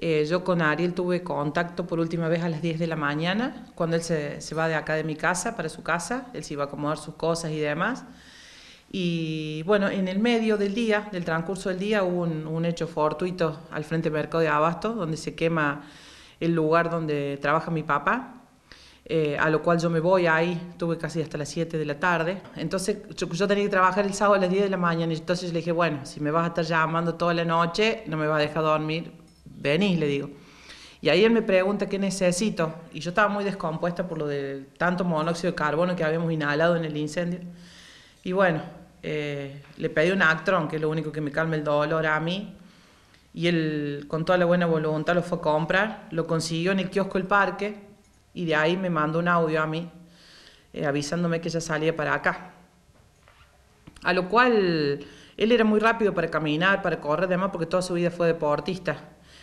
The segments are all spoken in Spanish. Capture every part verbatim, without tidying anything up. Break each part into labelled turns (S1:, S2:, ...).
S1: Eh, yo con Ariel tuve contacto por última vez a las diez de la mañana, cuando él se, se va de acá de mi casa para su casa, él se iba a acomodar sus cosas y demás. Y bueno, en el medio del día, del transcurso del día, hubo un, un hecho fortuito al frente del mercado de Abasto, donde se quema el lugar donde trabaja mi papá. Eh, a lo cual yo me voy ahí, tuve casi hasta las siete de la tarde. Entonces yo, yo tenía que trabajar el sábado a las diez de la mañana, y entonces le dije, bueno, si me vas a estar llamando toda la noche, no me vas a dejar dormir, venís, le digo. Y ahí él me pregunta qué necesito, y yo estaba muy descompuesta por lo de tanto monóxido de carbono que habíamos inhalado en el incendio. Y bueno, eh, le pedí un Actron, que es lo único que me calma el dolor a mí, y él con toda la buena voluntad lo fue a comprar, lo consiguió en el kiosco del parque, y de ahí me mandó un audio a mí, eh, avisándome que ya salía para acá. A lo cual, él era muy rápido para caminar, para correr, demás, porque toda su vida fue deportista.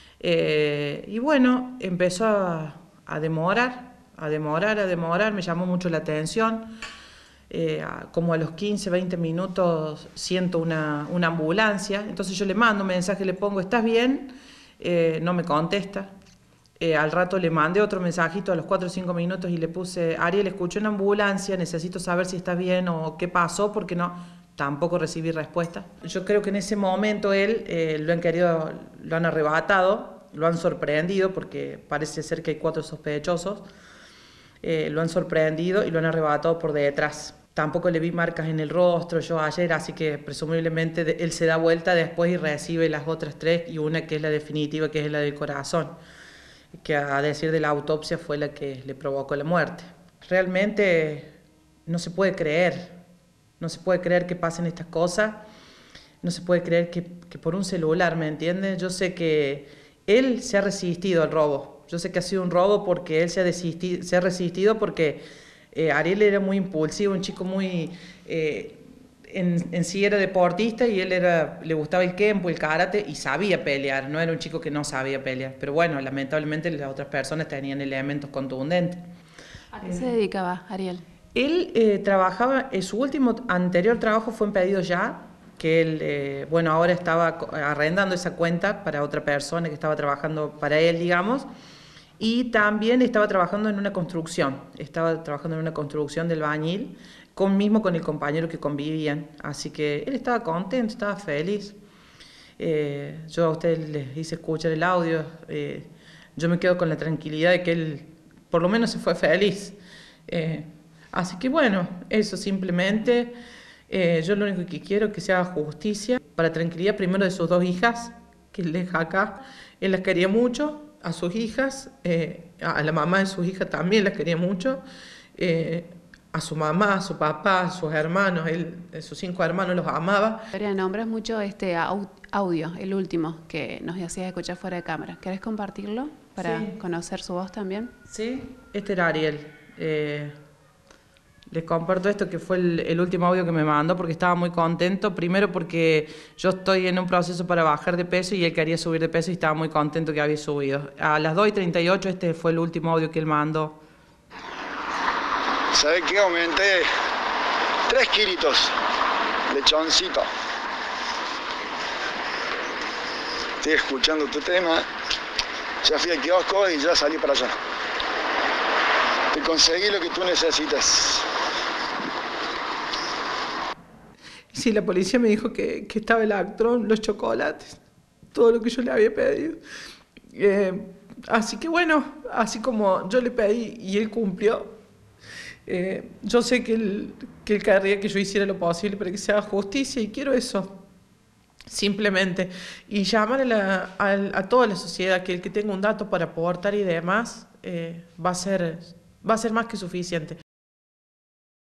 S1: Eh, y bueno, empezó a, a demorar, a demorar, a demorar, me llamó mucho la atención. Eh, como a los quince, veinte minutos siento una, una ambulancia, entonces yo le mando un mensaje, le pongo, ¿estás bien? Eh, no me contesta. Eh, al rato le mandé otro mensajito a los cuatro o cinco minutos y le puse, Ariel, escuché una ambulancia, necesito saber si estás bien o qué pasó, porque no, tampoco recibí respuesta. Yo creo que en ese momento él eh, lo han querido, lo han arrebatado, lo han sorprendido, porque parece ser que hay cuatro sospechosos, eh, lo han sorprendido y lo han arrebatado por detrás. Tampoco le vi marcas en el rostro yo ayer, así que presumiblemente él se da vuelta después y recibe las otras tres, y una que es la definitiva, que es la del corazón, que a decir de la autopsia fue la que le provocó la muerte. Realmente no se puede creer, no se puede creer que pasen estas cosas, no se puede creer que, que por un celular, ¿me entiendes? Yo sé que él se ha resistido al robo, yo sé que ha sido un robo porque él se ha, desistido, se ha resistido porque eh, Ariel era muy impulsivo, un chico muy... Eh, En, en sí era deportista, y él era, le gustaba el kempo, el karate, y sabía pelear, no era un chico que no sabía pelear, pero bueno, lamentablemente las otras personas tenían elementos contundentes.
S2: ¿A qué eh, se dedicaba Ariel?
S1: Él eh, trabajaba, en su último anterior trabajo fue en Pedidos Ya, que él, eh, bueno, ahora estaba arrendando esa cuenta para otra persona que estaba trabajando para él, digamos, y también estaba trabajando en una construcción, estaba trabajando en una construcción del bañil, con, mismo con el compañero que convivían, así que él estaba contento, estaba feliz. Eh, yo a ustedes les hice escuchar el audio, eh, yo me quedo con la tranquilidad de que él por lo menos se fue feliz. Eh, así que bueno, eso simplemente, eh, yo lo único que quiero es que se haga justicia, para tranquilidad primero de sus dos hijas, que él deja acá. Él las quería mucho, a sus hijas, eh, a la mamá de sus hijas también las quería mucho, eh, a su mamá, a su papá, a sus hermanos, él, sus cinco hermanos los amaba.
S2: Nombras mucho este audio, el último, que nos hacías escuchar fuera de cámara. ¿Querés compartirlo para sí. conocer su voz también?
S1: Sí, este era Ariel. Eh, les comparto esto, que fue el, el último audio que me mandó, porque estaba muy contento. Primero porque yo estoy en un proceso para bajar de peso y él quería subir de peso y estaba muy contento que había subido. A las dos y treinta y ocho este fue el último audio que él mandó.
S3: ¿Sabes qué? Aumenté tres kilitos, lechoncito. Estoy escuchando tu tema, ya fui al kiosco y ya salí para allá. Te conseguí lo que tú necesitas.
S1: Sí, la policía me dijo que, que estaba el Actron, los chocolates, todo lo que yo le había pedido. Eh, así que bueno, así como yo le pedí y él cumplió, Eh, yo sé que él, que él querría que yo hiciera lo posible para que se haga justicia, y quiero eso, simplemente. Y llamar a, la, a, a toda la sociedad, que el que tenga un dato para aportar y demás, eh, va a ser, va a ser más que suficiente.